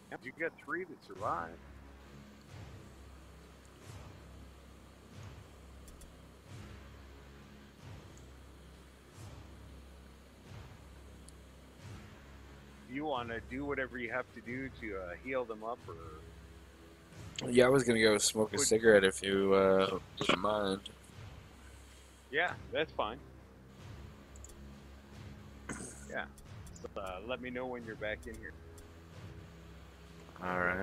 You got 3 that survived. You want to do whatever you have to do to heal them up, or Yeah, I was gonna go smoke a Would- cigarette if you wouldn't mind. yeah, that's fine. Yeah, so, let me know when you're back in here. All right.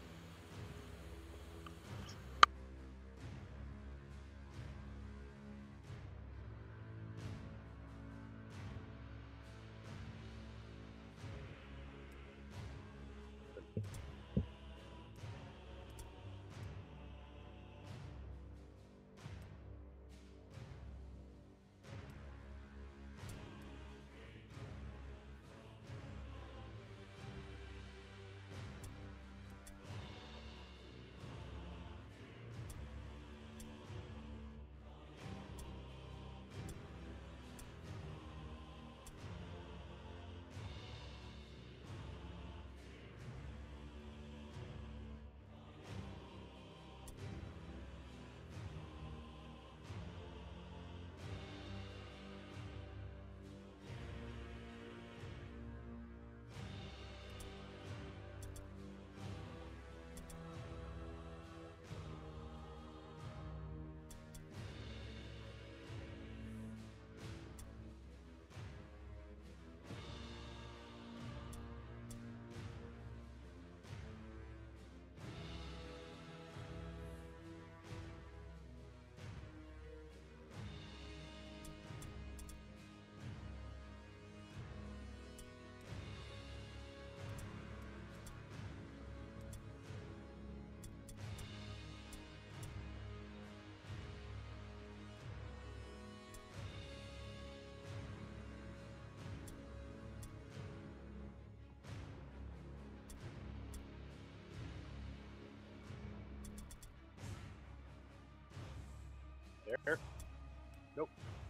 There. Nope.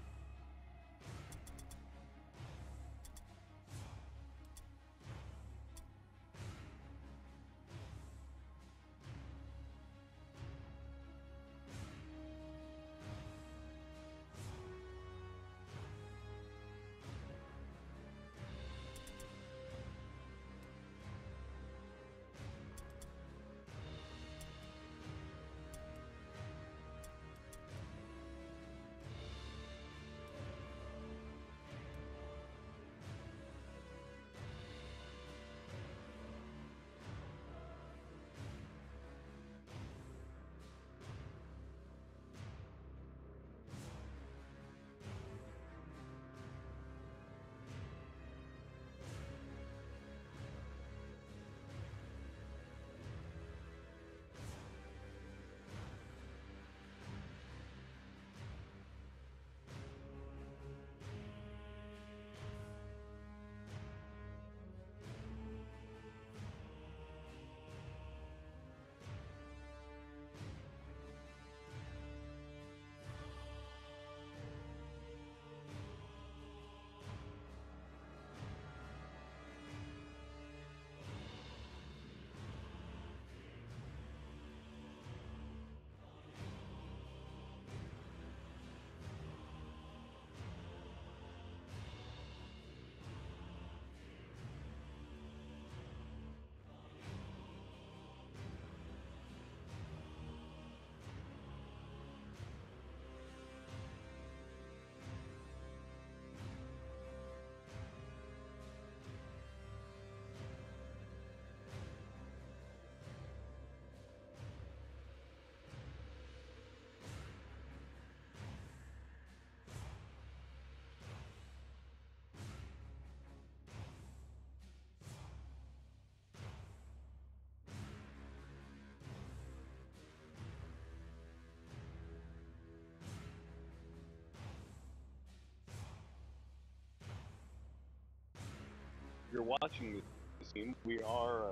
You're watching this game. We are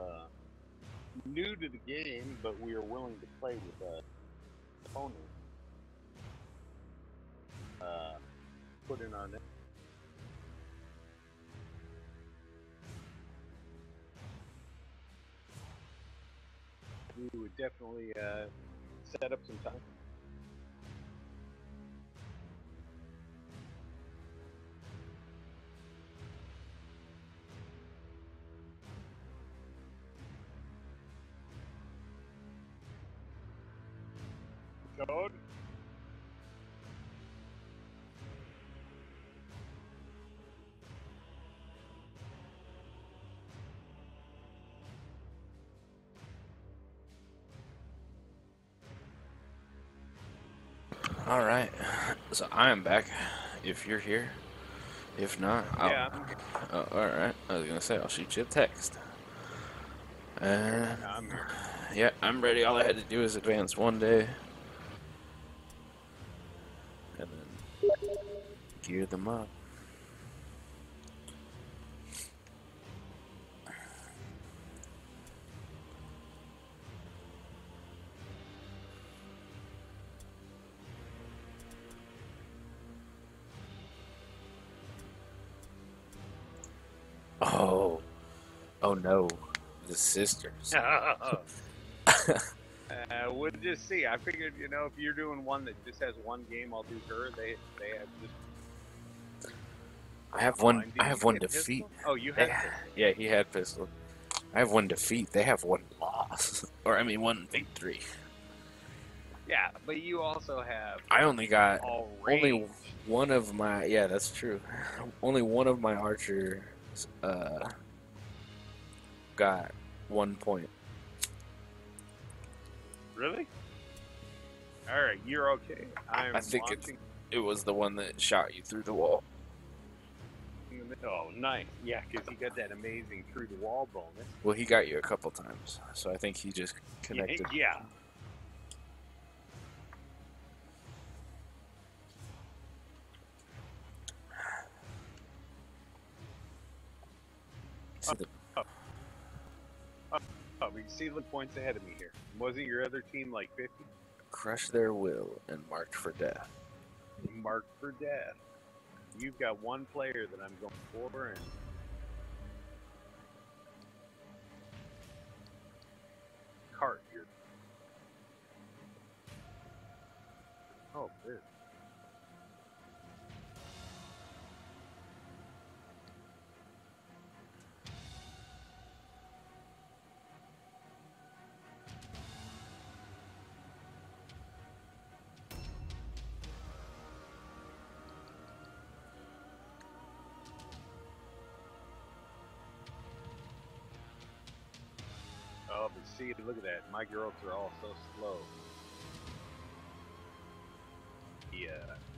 new to the game, but we are willing to play with opponent. Put in our name. we would definitely set up some time. Toad? All right. So I am back. If you're here, if not, I'll. Yeah. All right. I was gonna say I'll shoot you a text. I'm here. Yeah, I'm ready. All I had to do is advance one day, and then gear them up. Oh no, the sisters. We'll just see. I figured, you know, if you're doing one that just has one game, I'll do her. They have just. I have one. Did I you have one get defeat. pistol? Oh, you had pistol. Yeah, he had pistol. I have one defeat. They have one loss, or I mean, one victory. Yeah, but you also have. I only got all only range. one of my. Yeah, that's true. Only one of my archers got 1 point. Really? All right, you're okay. I think it was the one that shot you through the wall. Oh, nice. Yeah, because he got that amazing through the wall bonus. Well, he got you a couple times, so I think he just connected. Yeah. Oh, we can see the points ahead of me here. Wasn't your other team like 50? Crush their will and marked for death. Marked for death. You've got one player that I'm going for, and Cart. Oh, good. Oh, but see, look at that. My girls are all so slow. Yeah.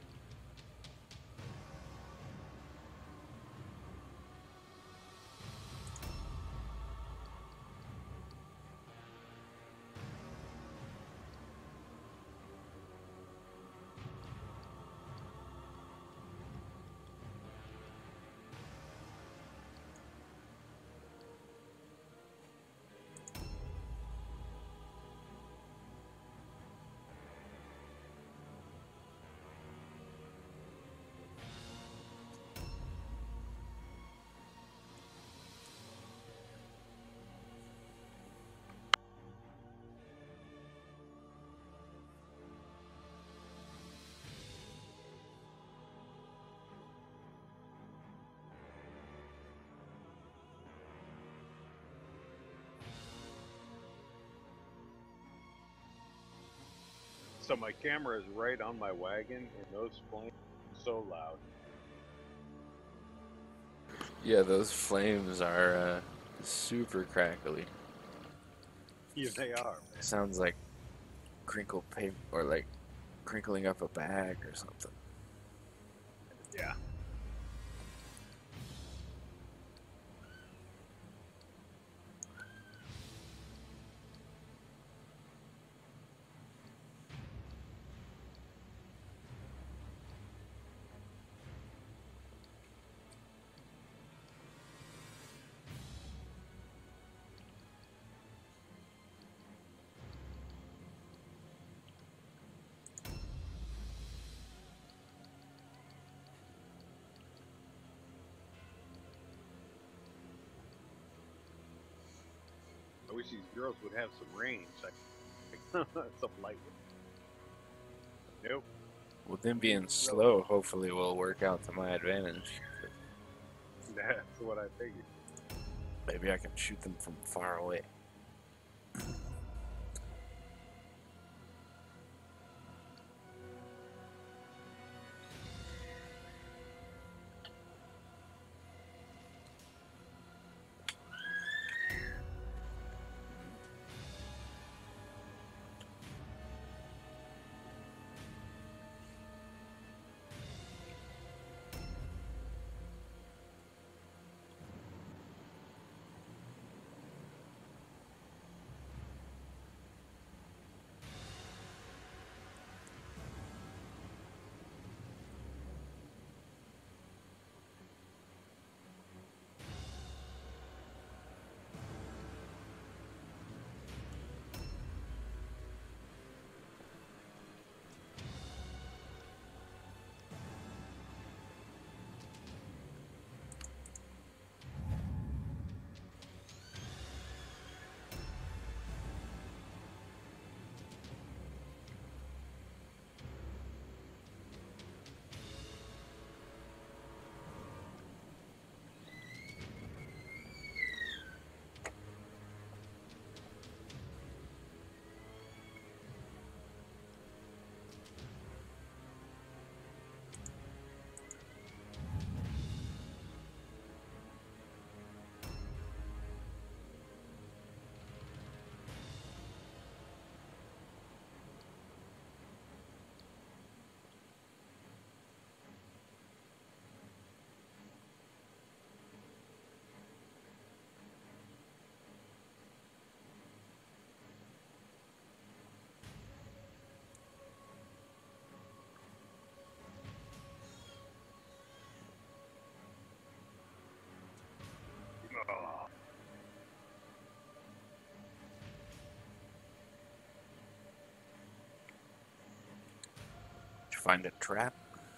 So my camera is right on my wagon, and those flames are so loud. Yeah, those flames are super crackly. Yeah, they are, man. Sounds like crinkle paper or like crinkling up a bag or something. Yeah. wish these girls would have some range. Like some light. Nope. Well, them being slow hopefully will work out to my advantage. That's what I figured. Maybe I can shoot them from far away. Oh. Did you find a trap?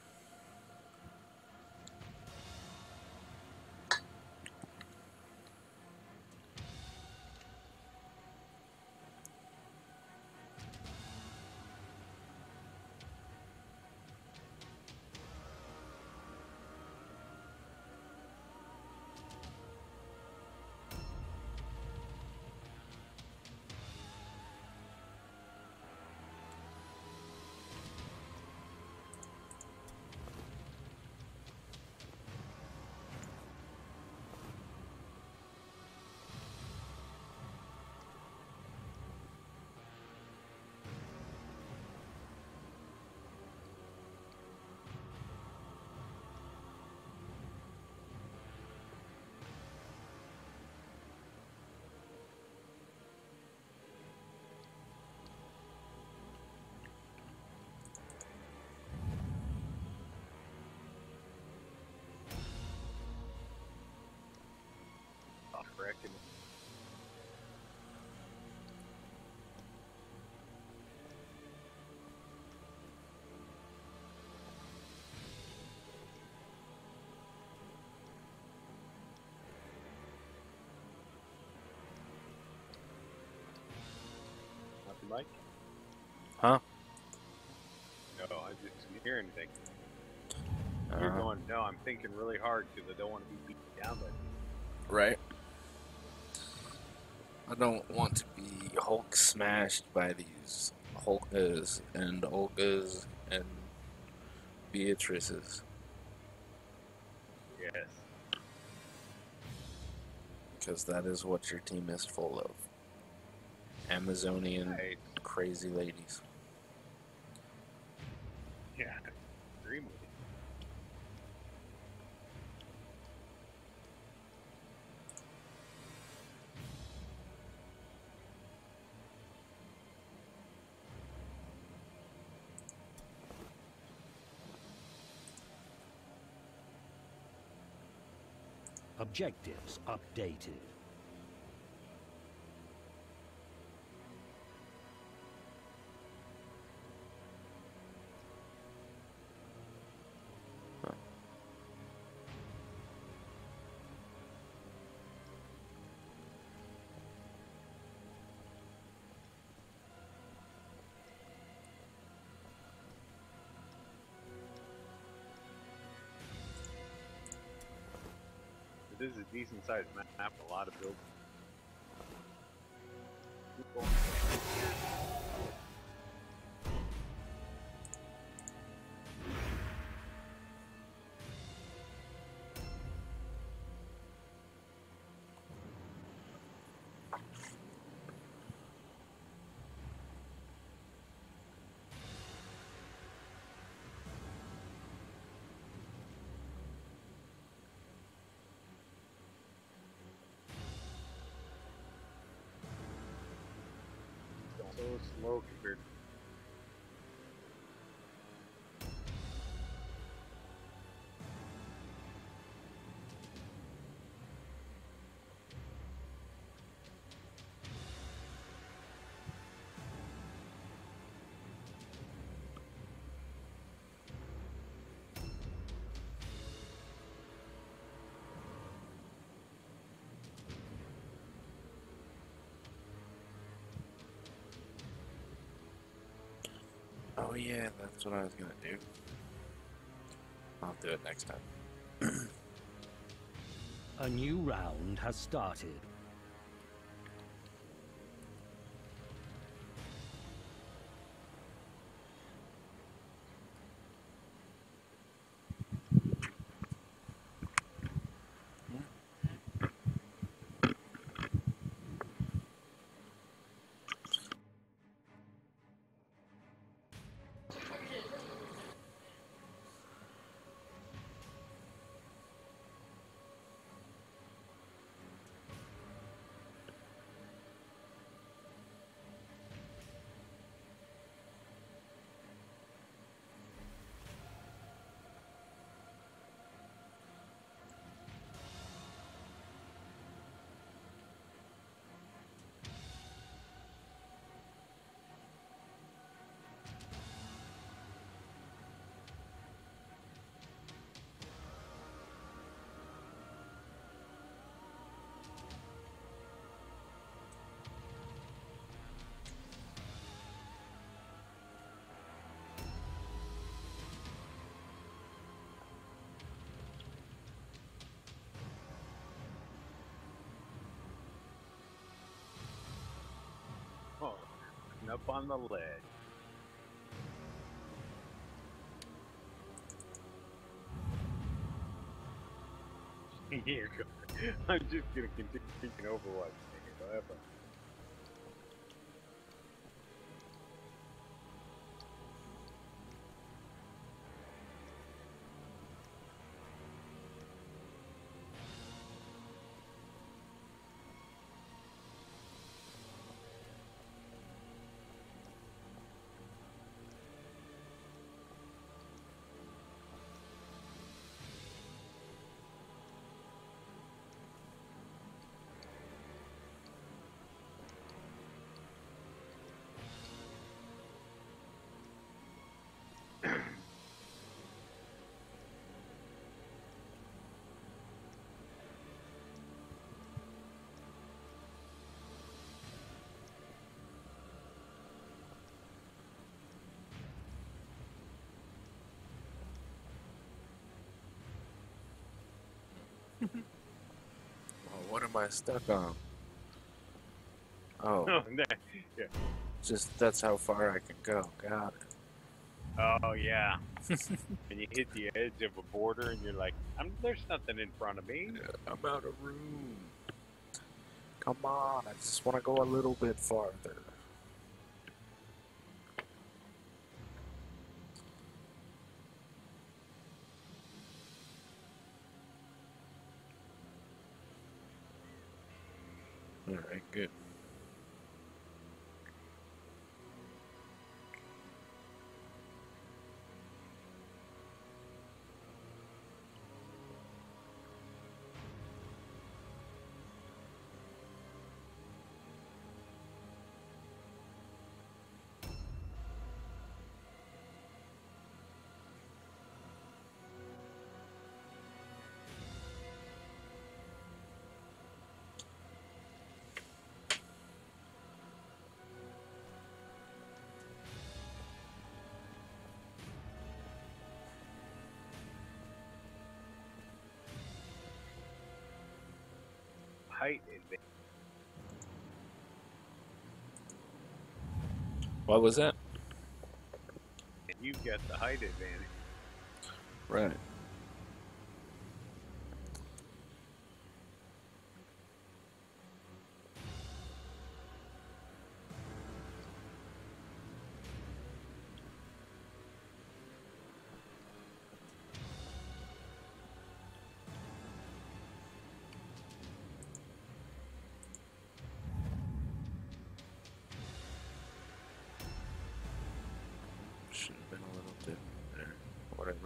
Reckon. Nothing, Mike? Huh? No, I just didn't hear anything. You're going, no, I'm thinking really hard because I don't want to be beat down by this. Right. I don't want to be Hulk smashed by these Hulkas and Olgas and Beatrices. Yes. Because that is what your team is full of. Amazonian Right. crazy ladies. Yeah. Extremely. Objectives updated. This is a decent sized map, a lot of buildings. So slow compared. Oh yeah, that's what I was gonna do. I'll do it next time. A new round has started. Oh, and up on the ledge. Here you go. I'm just gonna continue thinking Overwatch. Whatever. Well, what am I stuck on? Oh, Yeah. just that's how far I can go. Got it. Oh yeah. And you hit the edge of a border, and you're like, "There's nothing in front of me." I'm out of room. Come on, I just want to go a little bit farther. Alright, good. height advantage. What was that? And you've got the height advantage. Right. Should have been a little bit there. Whatever.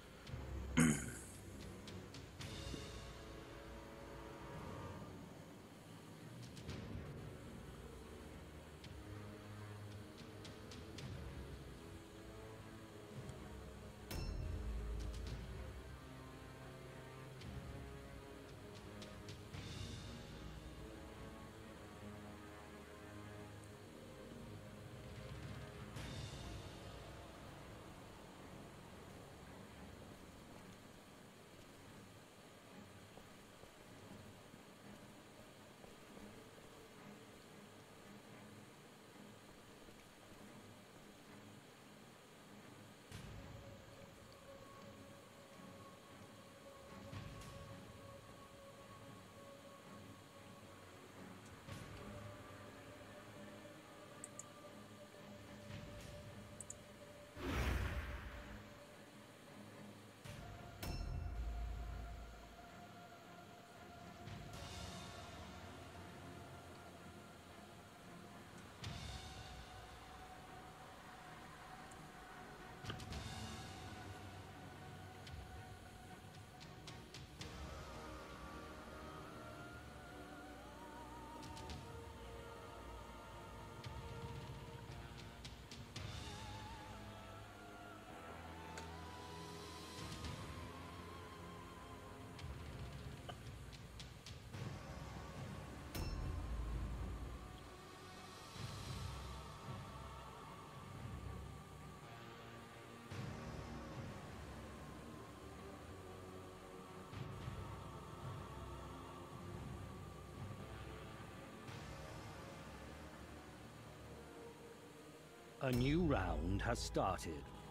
A new round has started.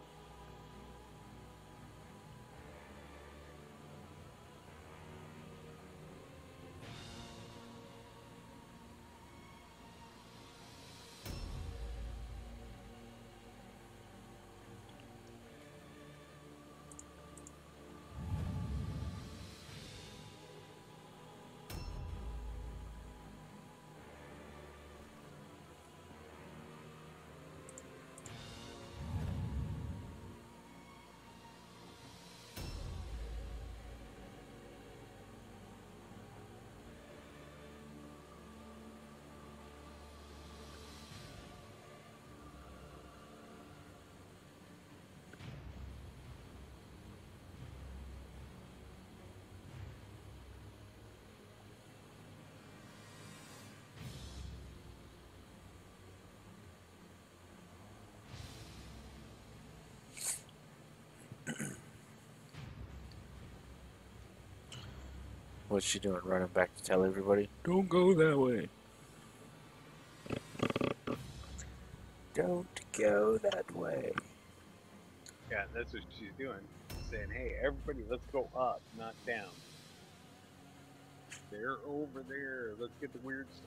What's she doing? Running back to tell everybody, don't go that way. Don't go that way. Yeah, that's what she's doing. Saying, hey, everybody, let's go up, not down. They're over there. Let's get the weird stuff.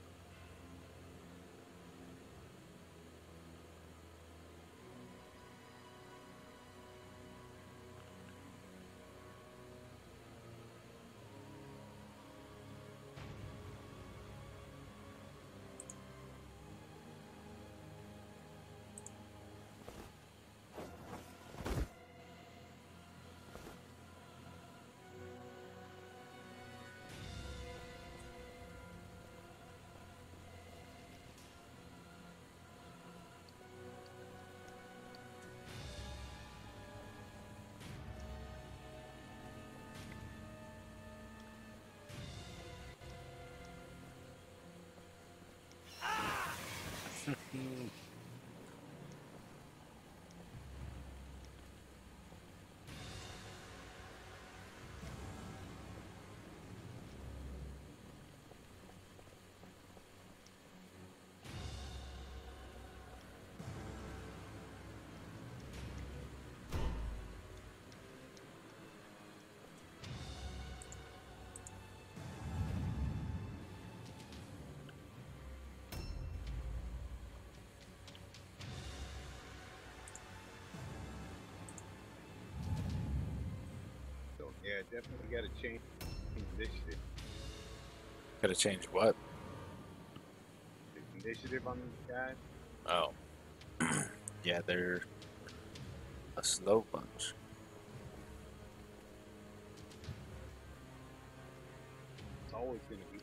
Yeah, definitely got to change initiative. Gotta change what? The initiative on these guys. Oh. Yeah, they're a slow bunch. It's always going to be.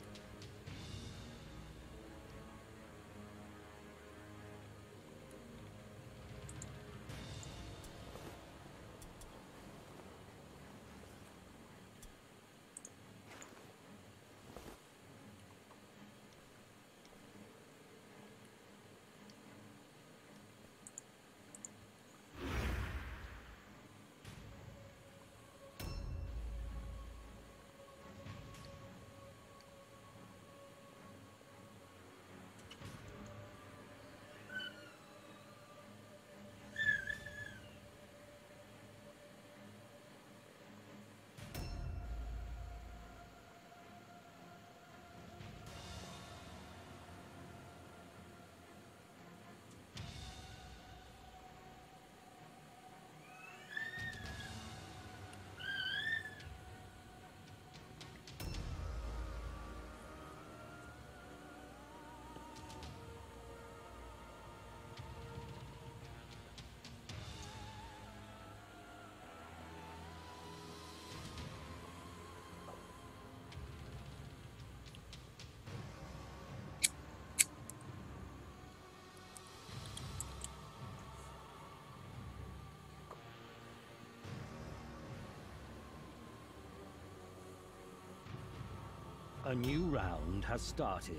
A new round has started.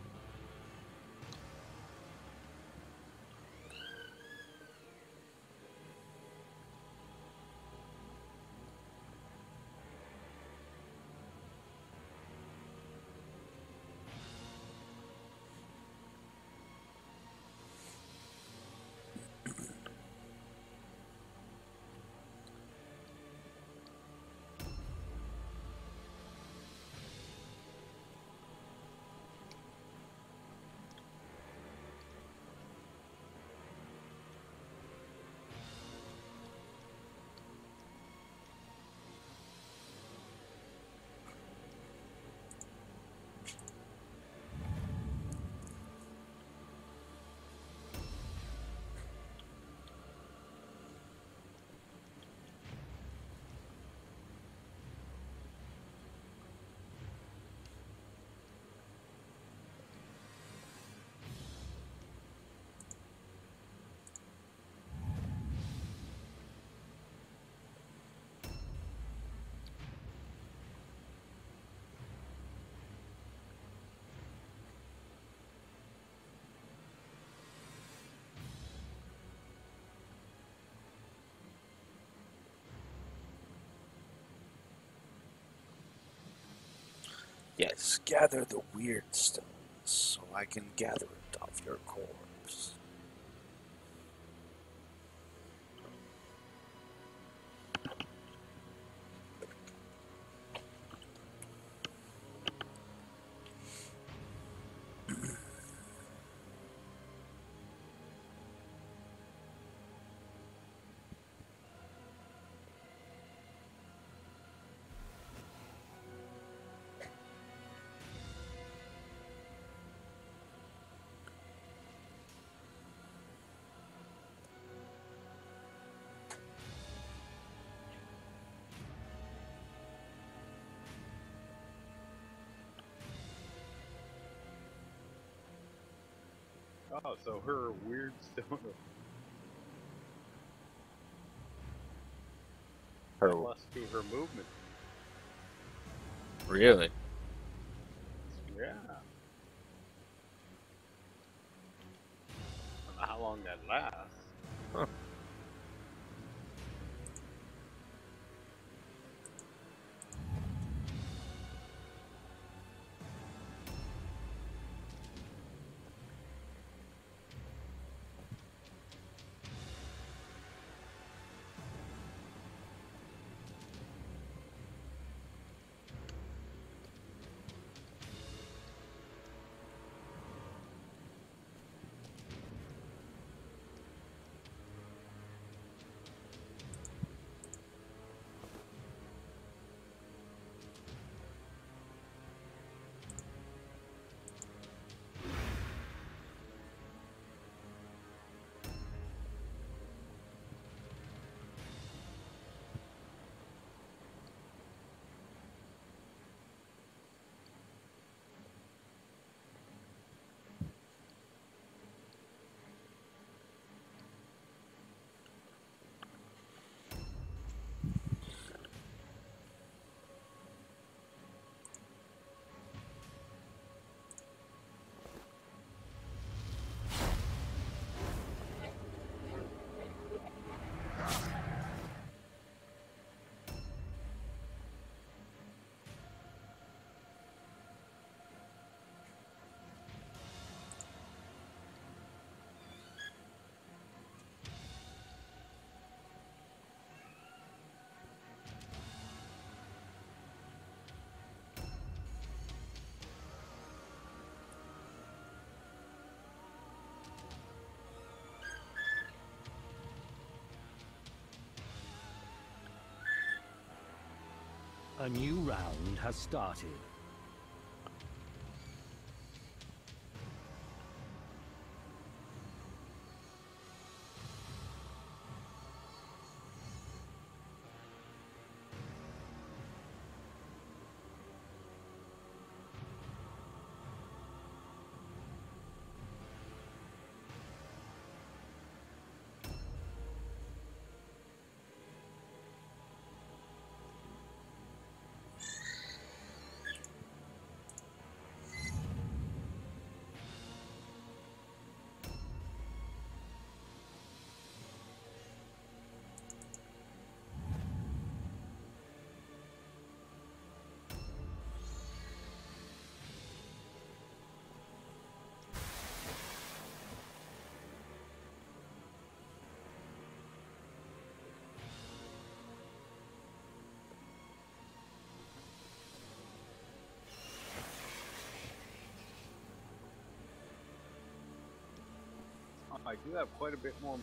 Yes, gather the weird stones so I can gather it off your corpse. Oh, so her weird stone. Her, That must be her movement. really? Yeah. I don't know how long that lasts. Huh. A new round has started. I do have quite a bit more.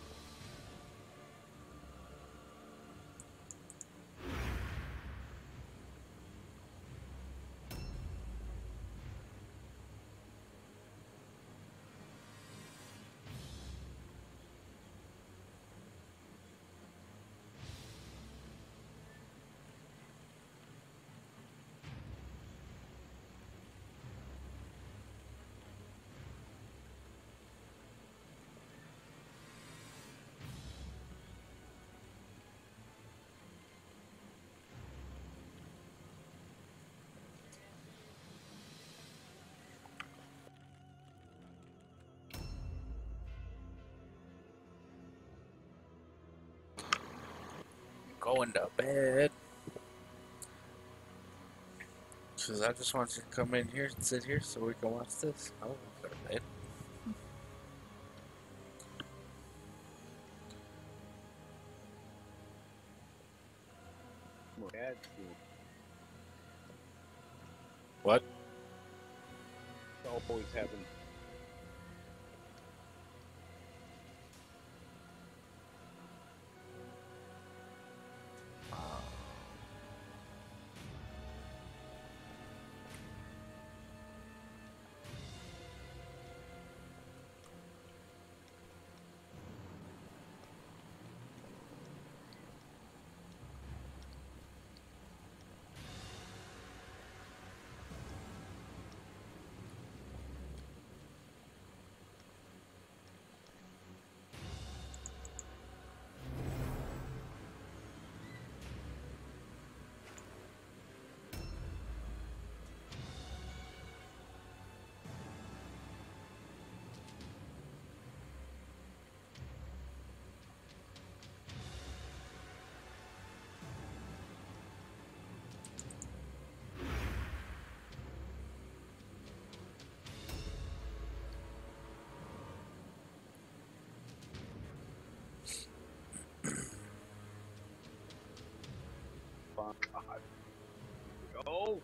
Going to bed. Because I just want you to come in here and sit here so we can watch this. I won't go to bed. What? Always happens. God. Go.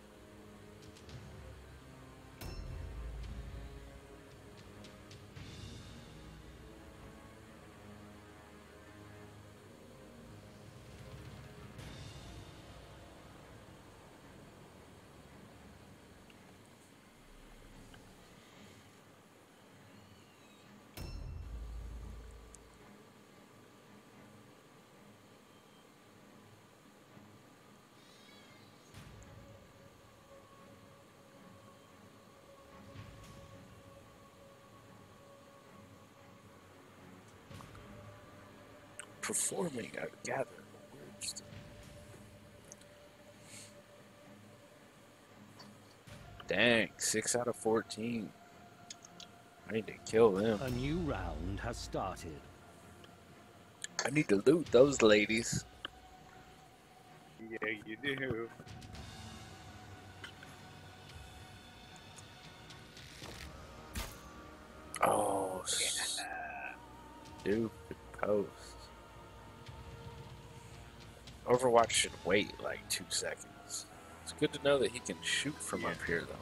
Performing, I gather. Words. Dang, 6 out of 14. I need to kill them. A new round has started. I need to loot those ladies. Yeah, you do. Oh, stupid post. Overwatch should wait like 2 seconds. It's good to know that he can shoot from up here, though.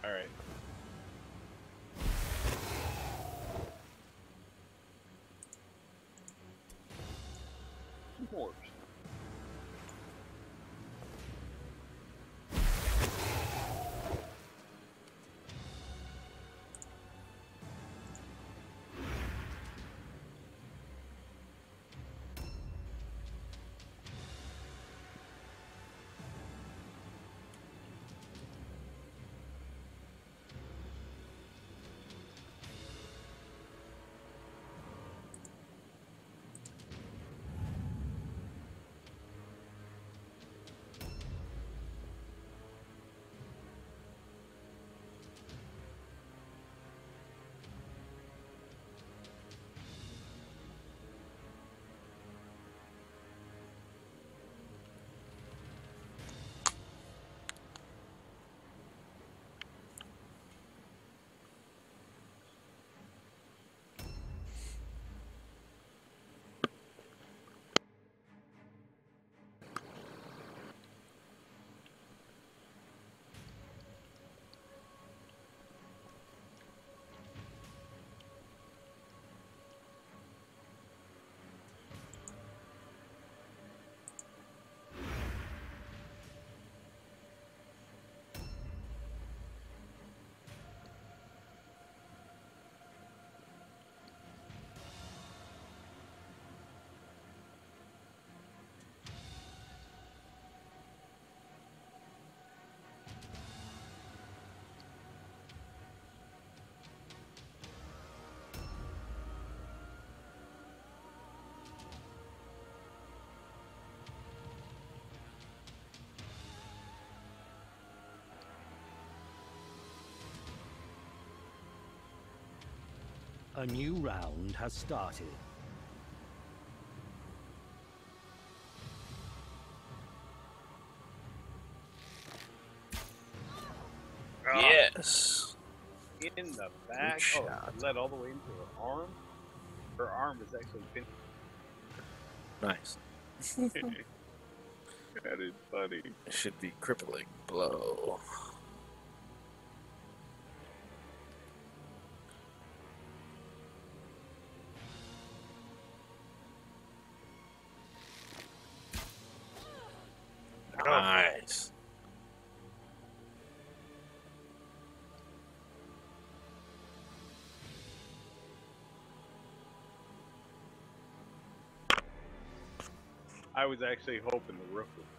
All right. More. A new round has started. Yes. In the back. Good Oh, shot. led all the way into her arm. Her arm is actually pinned. Nice. That is funny. It should be crippling blow. Nice. I was actually hoping the roof would.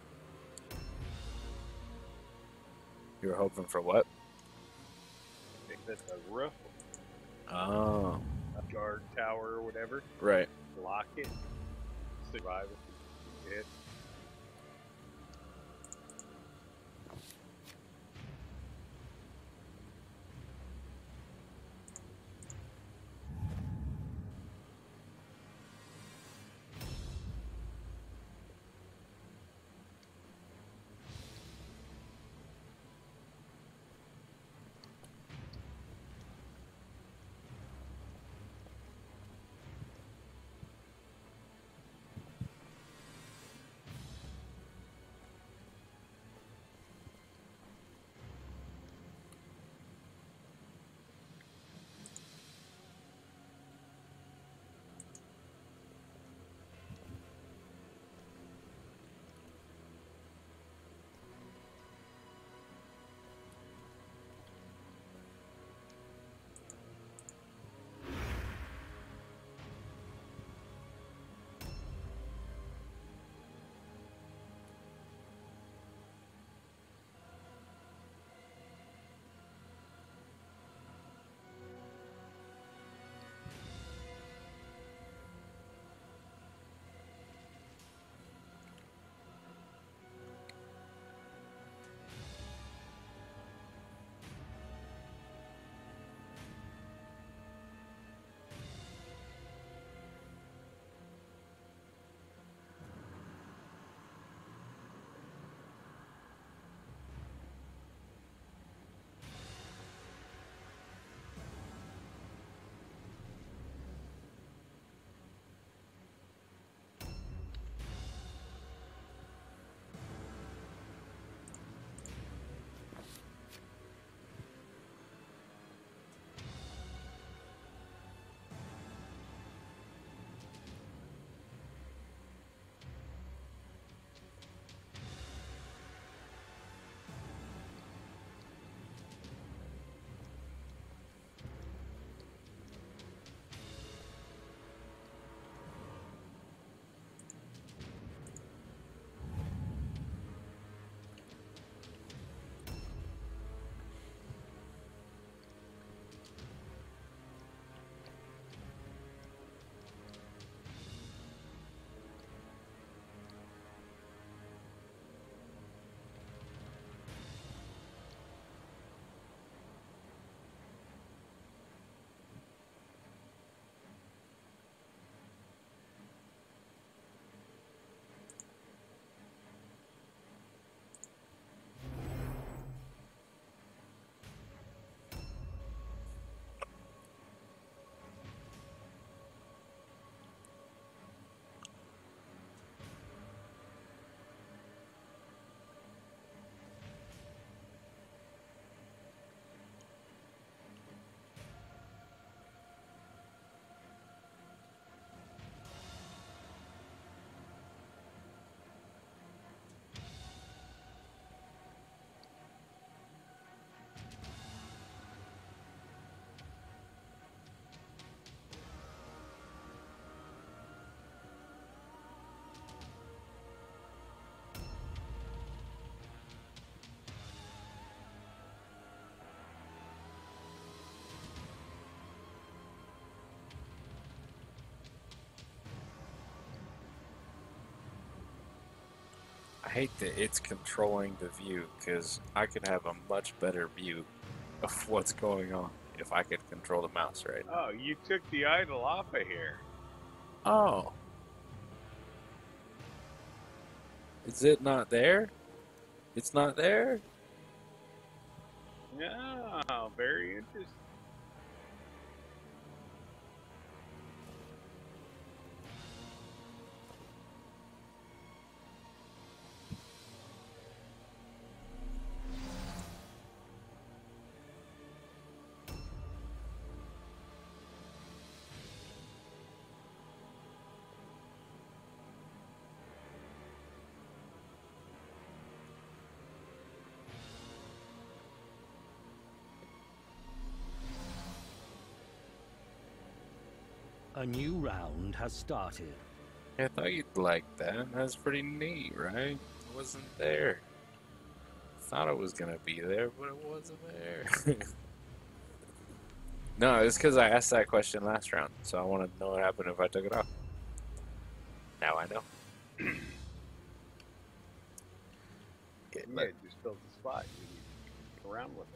You were hoping for what? That the roof, Oh, a guard tower or whatever, right. block it, survive it. hate that it's controlling the view, because I could have a much better view of what's going on if I could control the mouse right now. Oh, you took the idol off of here. Oh. Is it not there? It's not there? Yeah, very interesting. A new round has started. I thought you'd like that. That's pretty neat, right? It wasn't there. Thought it was gonna be there, but it wasn't there. No, it's because I asked that question last round, so I wanted to know what happened if I took it off. Now I know. Okay, Yeah, just built the spot. You can get around with it.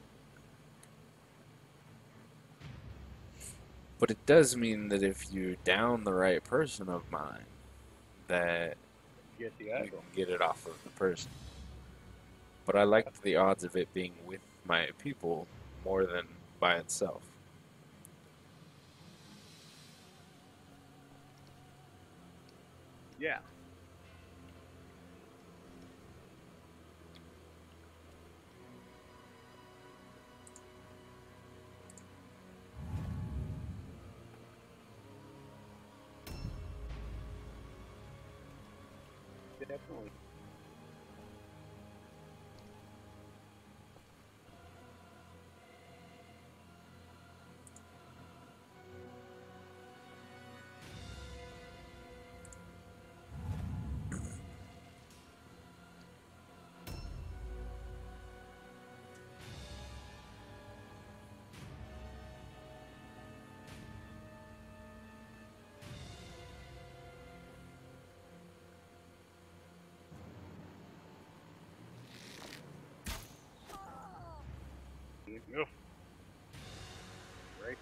But it does mean that if you down the right person of mine, that Get the you idol. can get it off of the person. But I liked the odds of it being with my people more than by itself. Yeah. Definitely. Oh. Right.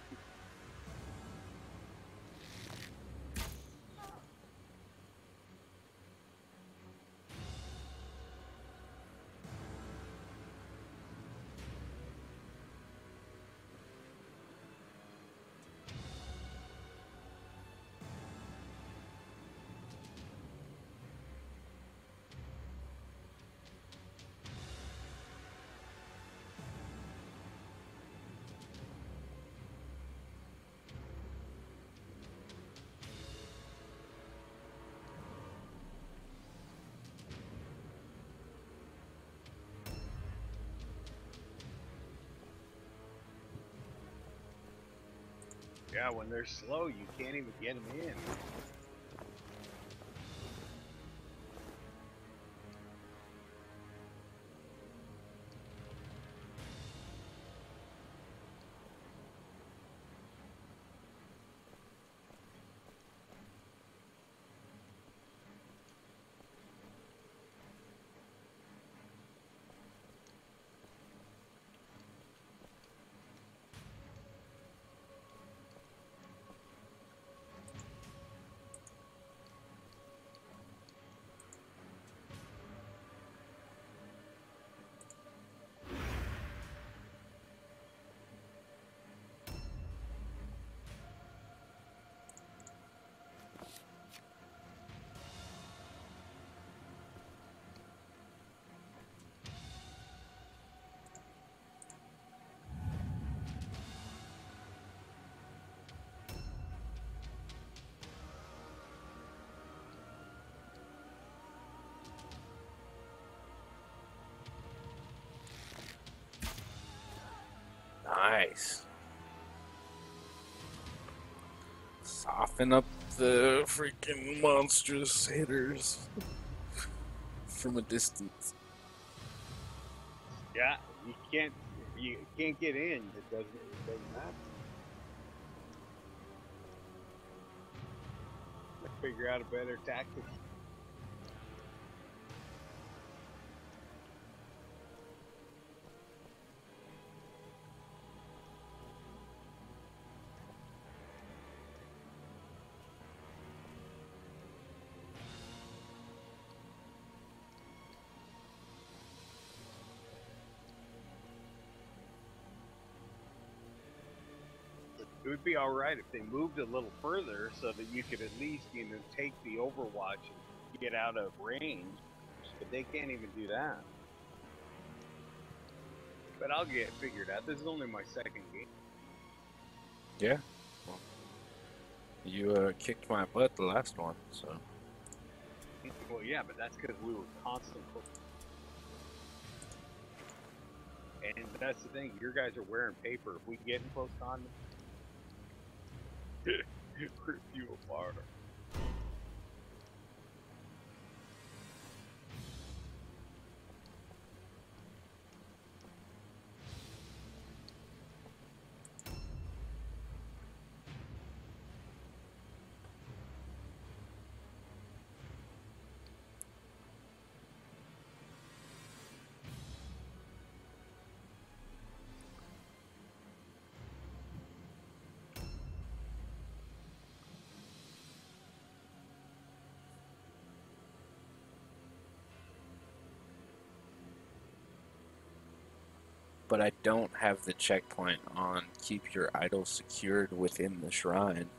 Yeah, when they're slow, you can't even get them in. Nice. Soften up the freaking monstrous hitters from a distance. Yeah, you can't get in. It doesn't matter. Let's figure out a better tactic. It would be all right if they moved a little further so that you could at least, take the Overwatch and get out of range. But they can't even do that. But I'll get it figured out. This is only my second game. Yeah. Well, you kicked my butt the last one, so. Well, yeah, but that's because we were constant. And that's the thing. Your guys are wearing paper. If we get in close contact, rip you apart. But I don't have the checkpoint on keep your idol secured within the shrine.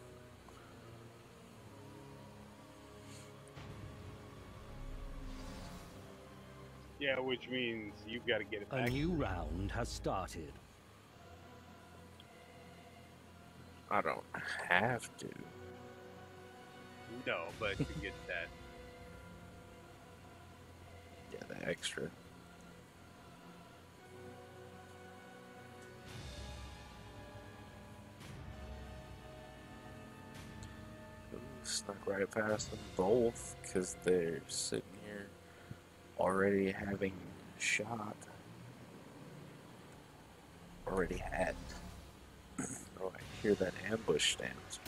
Yeah, which means you've got to get it back. A new round has started. I don't have to. No, but you get that. Yeah, the extra. Ooh, snuck right past them both because they're sitting here already having shot. Already had. Oh, I hear that ambush stance.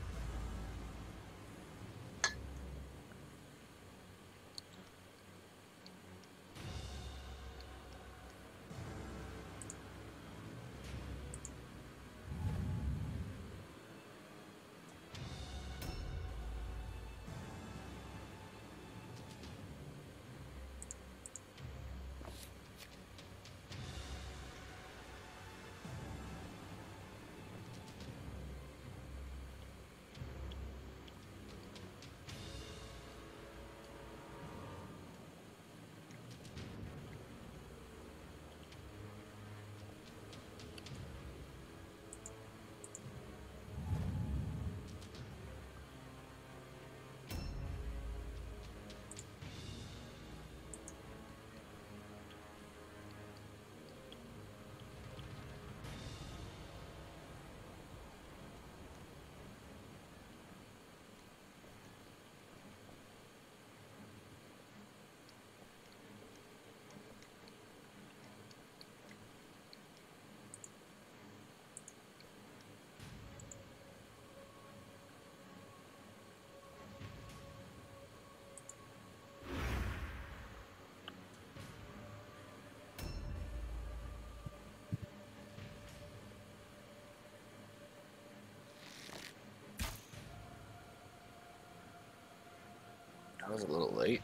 I was a little late.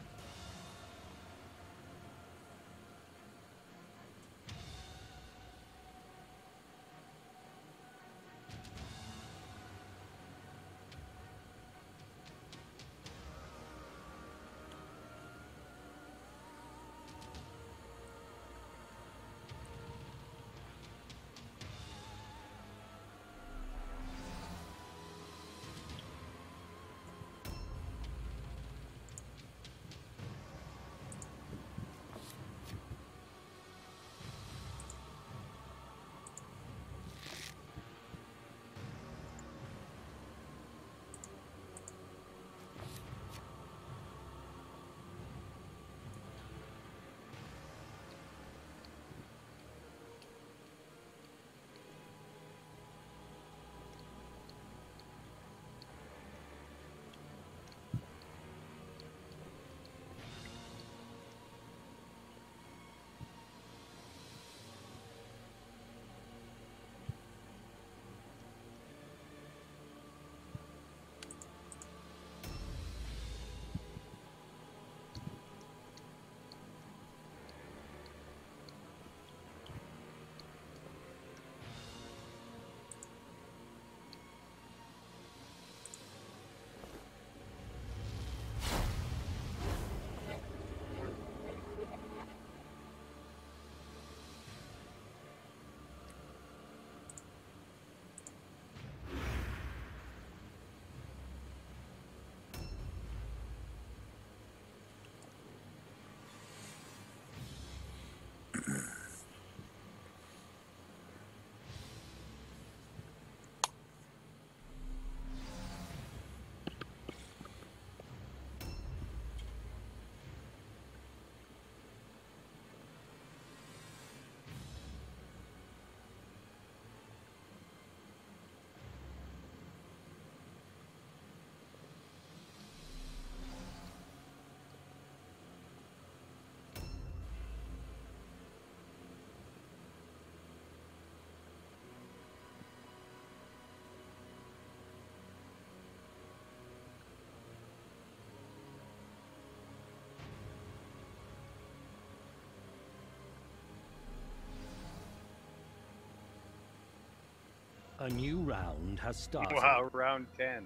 A new round has started. Wow, round 10.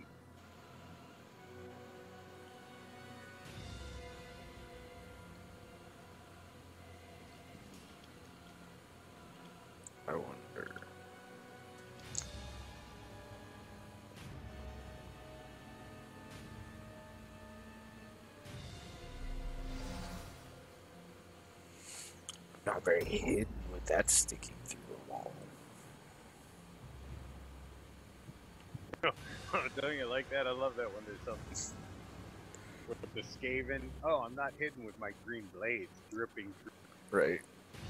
I wonder. Not very hidden with that sticking through the wall. Don't you like that? I love that when there's something with the Skaven. Oh, I'm not hidden with my green blades dripping through. Right.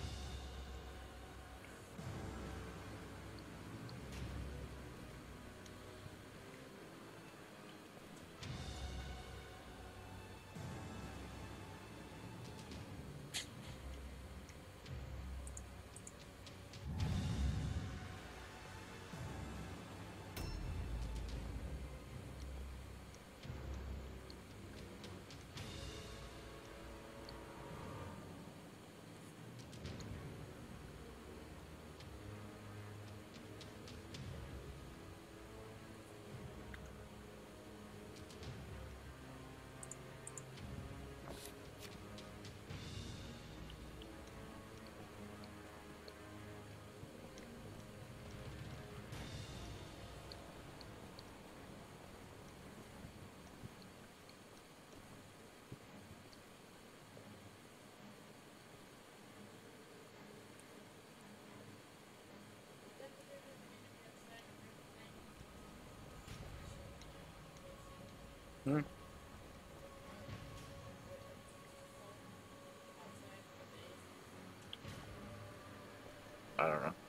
Hmm. I don't know.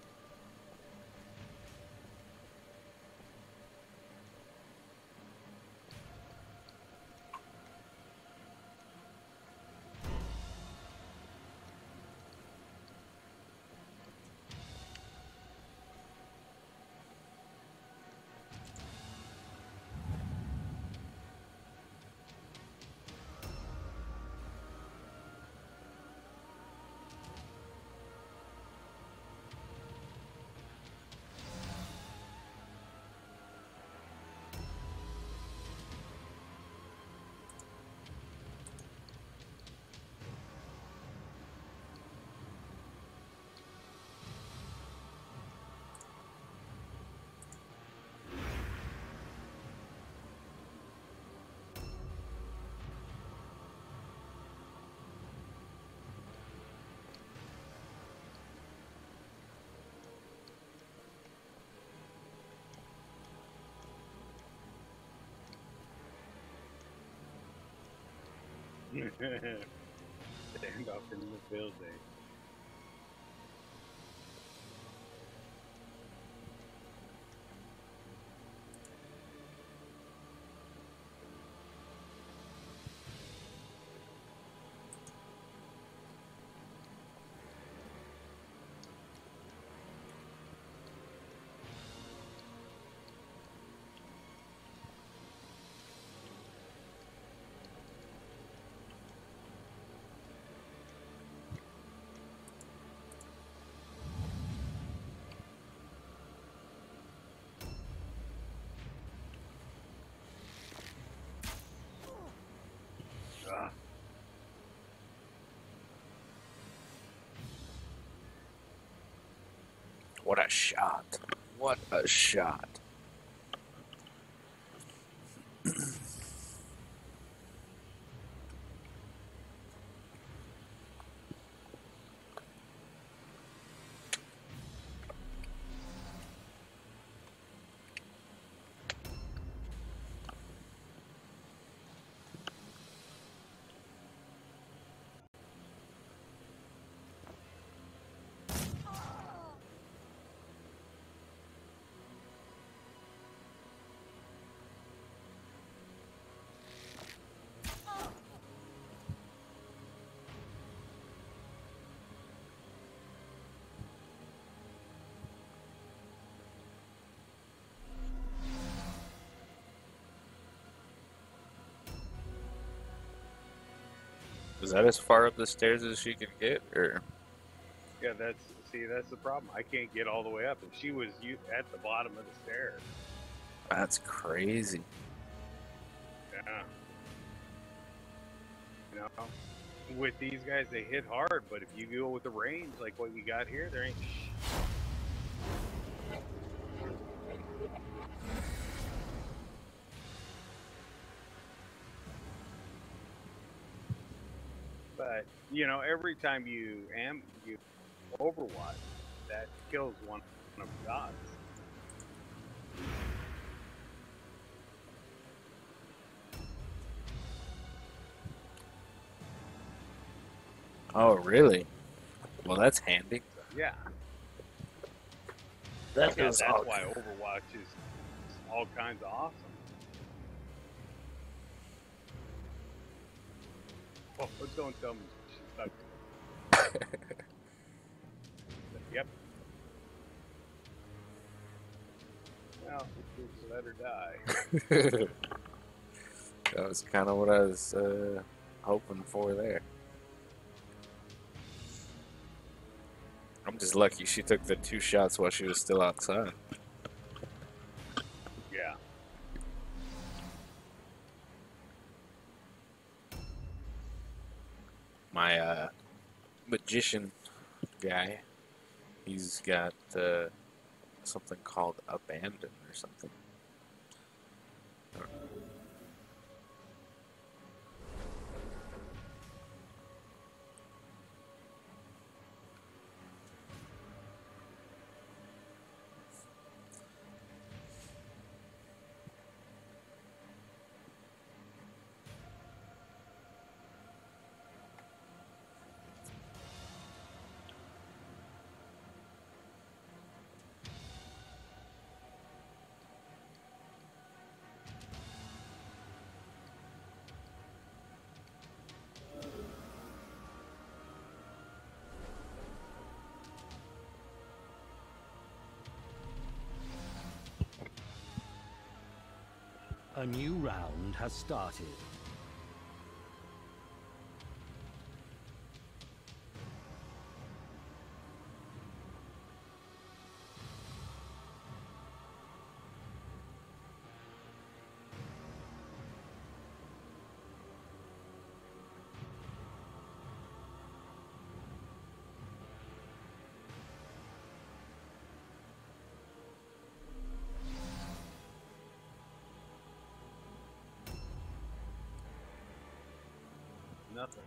Stand up in the building. Ah. What a shot. What a shot. Is that as far up the stairs as she can get, or? Yeah, that's the problem. I can't get all the way up, and she was at the bottom of the stairs. That's crazy. Yeah. You know, with these guys, they hit hard, but if you go with the range like what you got here, there ain't. But you know, every time you Overwatch, that kills one of the gods. Oh, really? Well, that's handy. Yeah. That's That's why Overwatch is all kinds of awesome. Oh, let's go and tell me she's stuck. Yep. Well, just let her die. That was kind of what I was hoping for there. I'm just lucky she took the 2 shots while she was still outside. Yeah. My magician guy, he's got something called abandon or something. A new round has started. Nothing.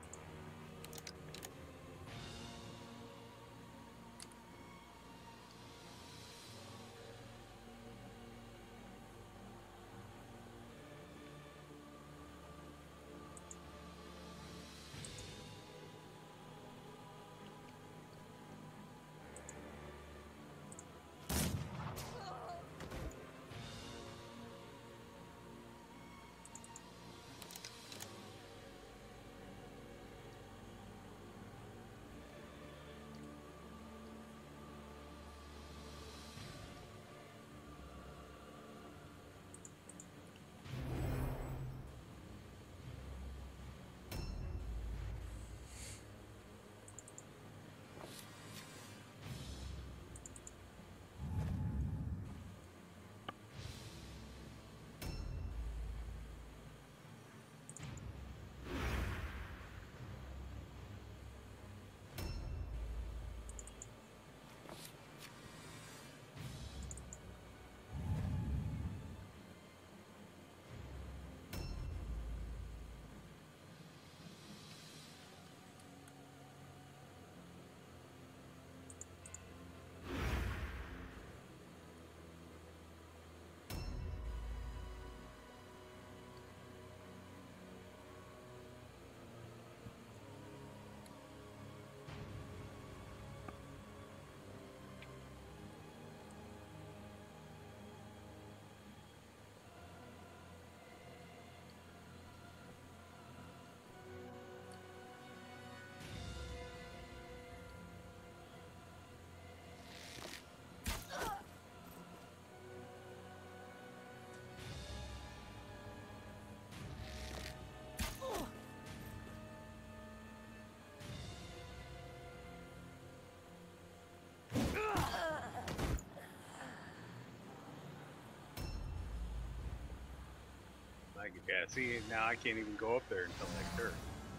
Yeah, see, now I can't even go up there until next turn.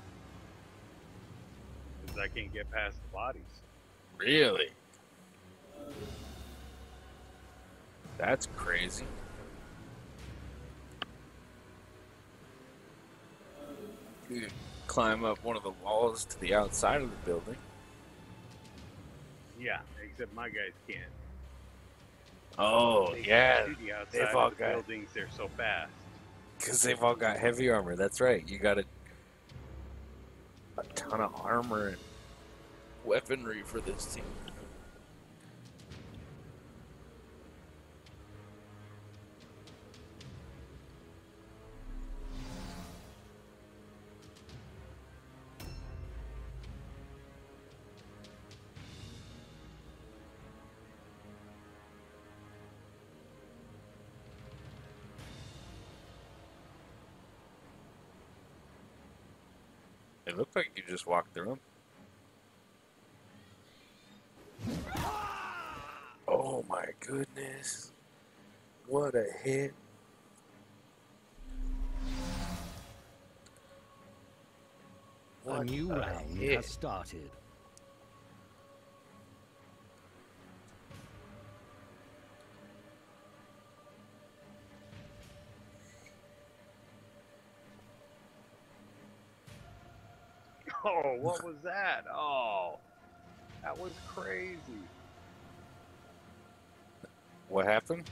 Because I can't get past the bodies. Really? That's crazy. You could climb up one of the walls to the outside of the building. Yeah, except my guys can't. Oh, They yeah. shoot you outside They've all of the got... buildings, they're so fast. Because they've all got heavy armor. That's right. You got a ton of armor and weaponry for this team. It looked like you just walked through them. Oh my goodness. What a hit. A new round has started. Oh, what was that? Oh, that was crazy. What happened?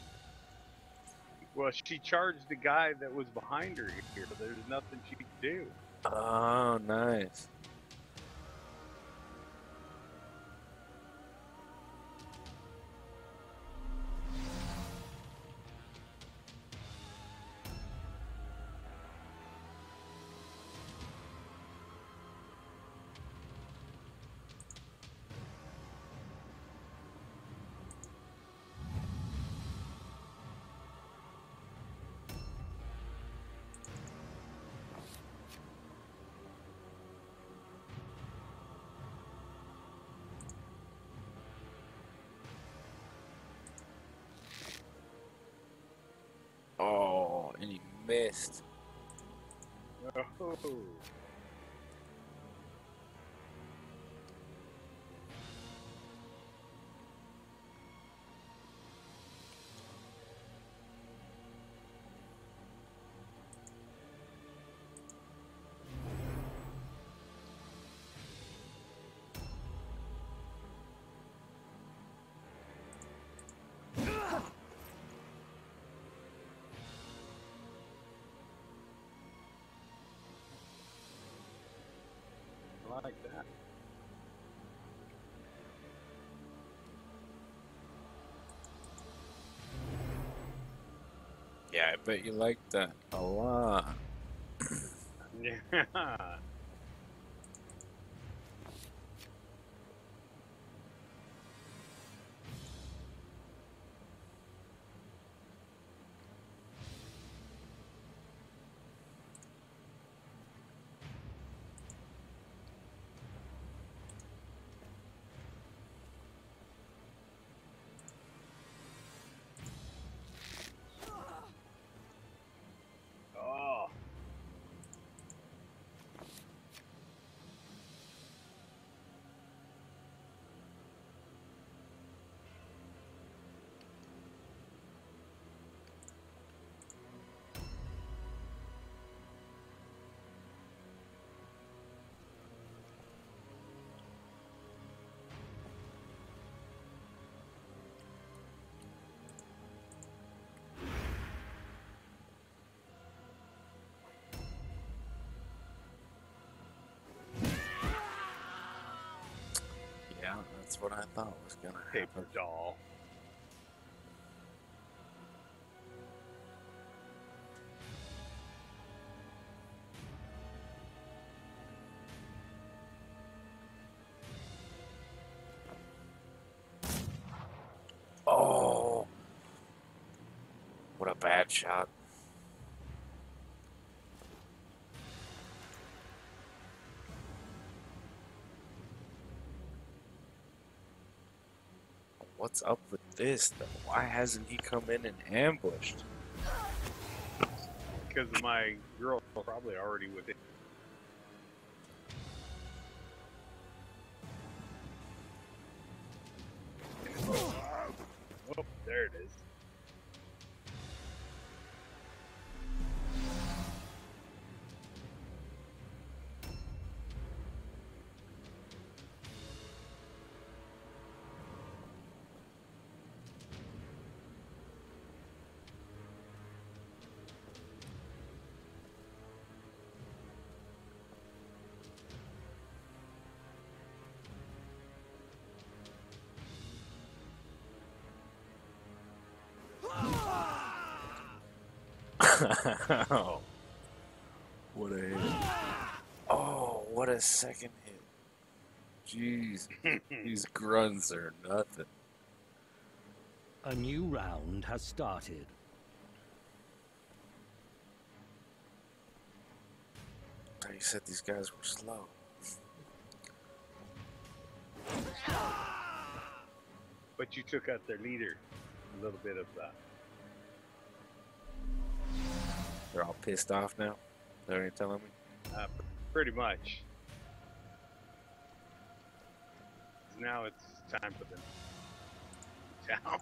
Well, she charged the guy that was behind her here. There's nothing she could do. Oh, nice. Oh, and he missed. Oh. I like that. Yeah, I bet you liked that a lot. Yeah. Oh. Yeah, that's what I thought was gonna happen. Paper doll. Oh, what a bad shot. What's up with this, though? Why hasn't he come in and ambushed? because my girl probably already with it. Oh, there it is. Oh, what a hit. Oh, what a second hit. Jeez, these grunts are nothing. A new round has started. You said these guys were slow. But you took out their leader. A little bit of that. They're all pissed off now? Is that what you're telling me? Pretty much. Now it's time for them down.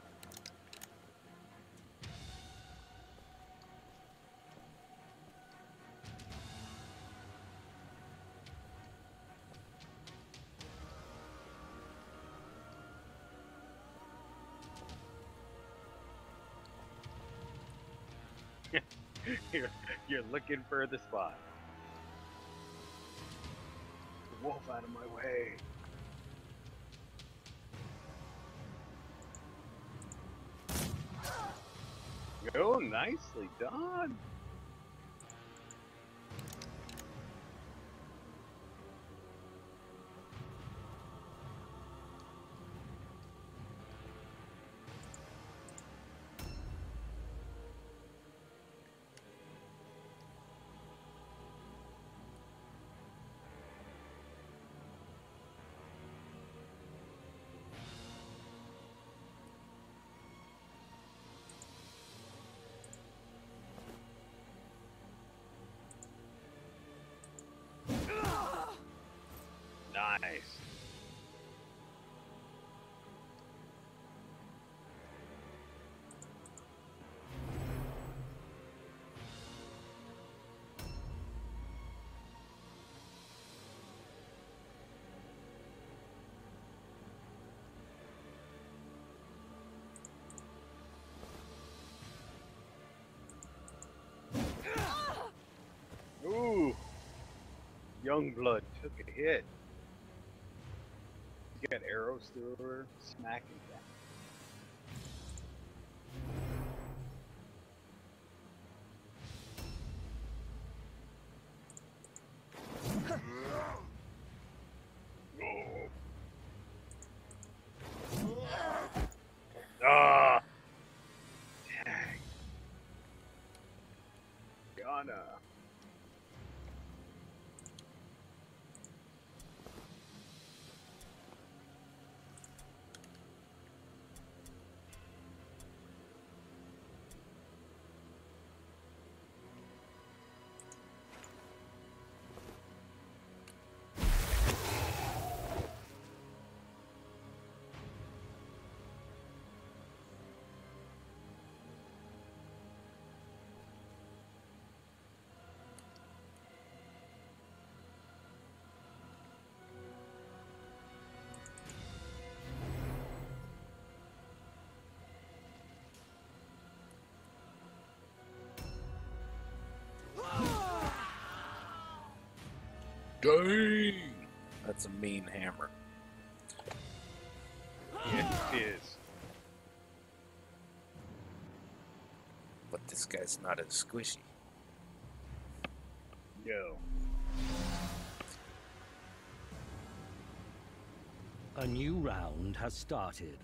You're looking for the spot. The wolf out of my way. Oh, nicely done. Nice. Ooh. Youngblood took a hit. You got arrows through her, smacking that. Ah! Dang. Gonna. Dang! That's a mean hammer. Yes, it is. But this guy's not as squishy. No. A new round has started.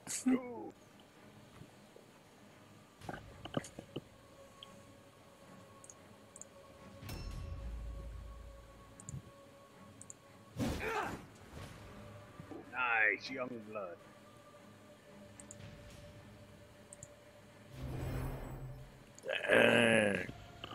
Ooh. Nice, young blood. Dang.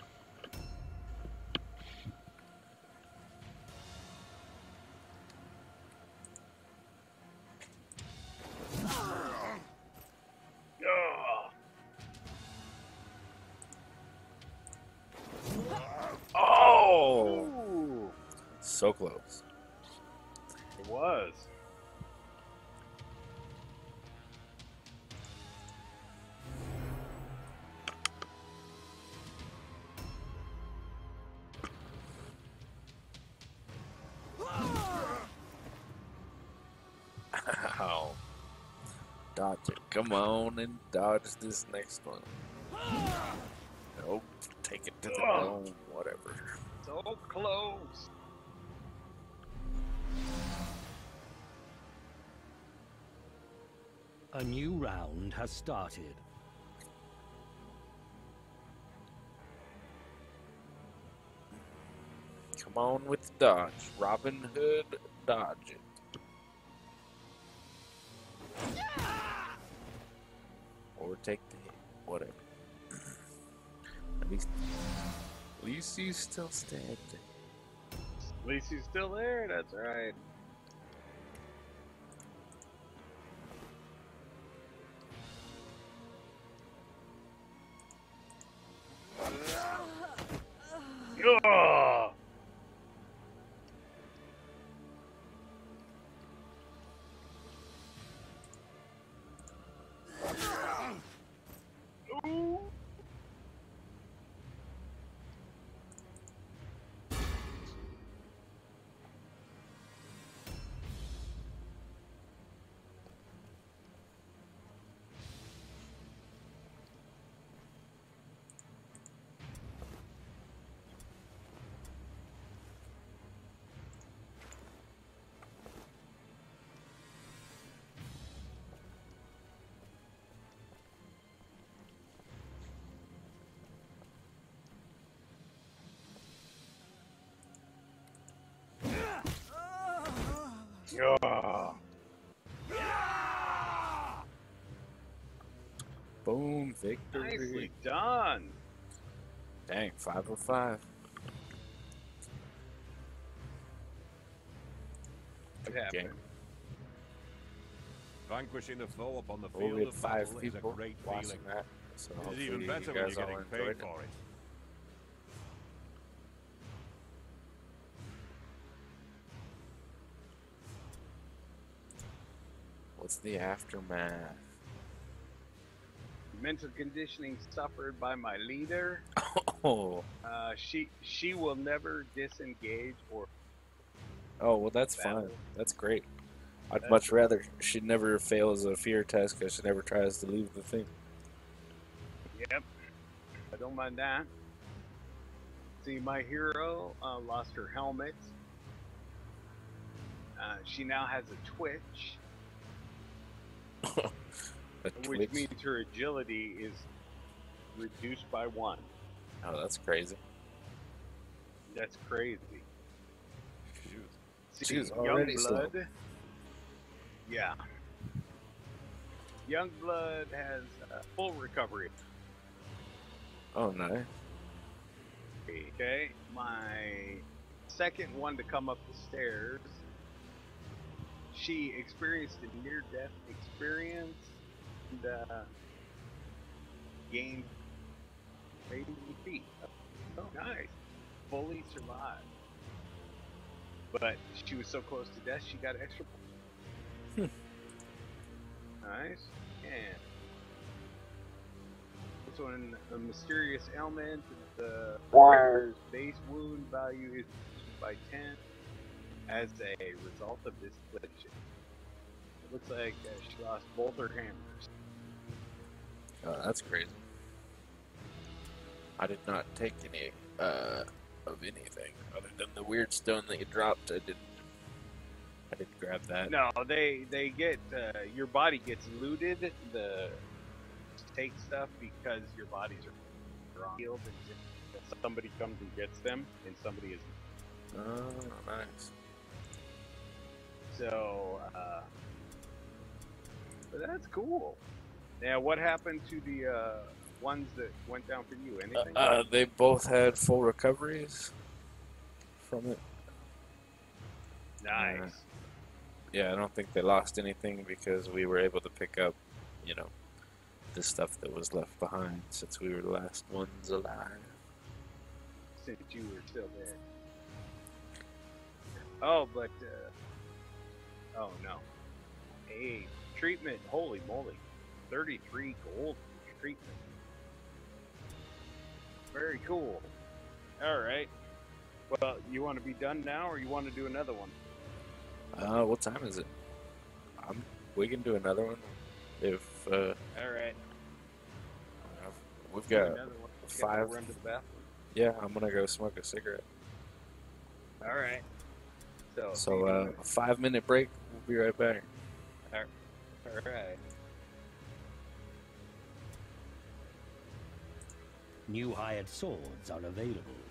Oh! Ooh. So close. It was. Ow. Dodge it. Come on and dodge this next one. Nope. Take it to the dome. Whatever. So close. A new round has started. Come on with the dodge. Robin Hood, dodge it. Or take the hit. Whatever. At least you still standing. At least he's still there, that's right. Ugh. Ooh. Yeah. Boom, victory. Nicely done. Dang, 5 of 5. What Game. happened? Vanquishing the foe upon the Well, field we had of 5 battle is a people great watching feeling. that, so It's hopefully even you better when guys you're all getting enjoyed paid it. for it. What's the aftermath? Mental conditioning suffered by my leader. Oh, She will never disengage or oh, well that's battle. fine. That's great. I'd That's much rather she never fails a fear test because she never tries to leave the thing. Yep. I don't mind that. See, my hero lost her helmet. She now has a twitch, A which twitch. means her agility is reduced by 1. Oh, that's crazy. That's crazy. Shoot. See, She was already slow. Youngblood. Yeah. Youngblood has full recovery. Oh, nice. Okay, my second one to come up the stairs. She experienced a near-death experience and gained 80 feet. Oh, nice. Fully survived. But she was so close to death, she got extra. Nice. And this one, a mysterious ailment. The warrior's base wound value is reduced by 10 as a result of this collision. It looks like she lost both her hammers. Oh, that's crazy. I did not take any of anything other than the weird stone that you dropped. I didn't. I didn't grab that. No, they get your body gets looted. The take stuff because your bodies are on field, and somebody comes and gets them, and somebody is. Oh, nice. So, but that's cool. Now, what happened to the ones that went down for you? Anything? They both had full recoveries from it. Nice. Yeah, I don't think they lost anything because we were able to pick up, you know, the stuff that was left behind since we were the last ones alive. Since you were still there. Oh, but oh no. Hey, treatment. Holy moly, 33 gold for treatment. Very cool. All right. Well, you want to be done now, or you want to do another one? What time is it? We can do another one if. All right. We've Do got another one. Gotta 5. Run to the bathroom. Yeah, I'm gonna go smoke a cigarette. All right. So a 5-minute break. We'll be right back. All right. New hired swords are available.